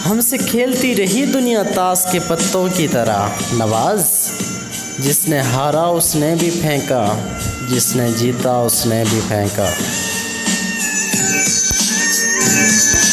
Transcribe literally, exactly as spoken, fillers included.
हमसे खेलती रही दुनिया ताश के पत्तों की तरह। नवाज, जिसने हारा उसने भी फेंका, जिसने जीता उसने भी फेंका।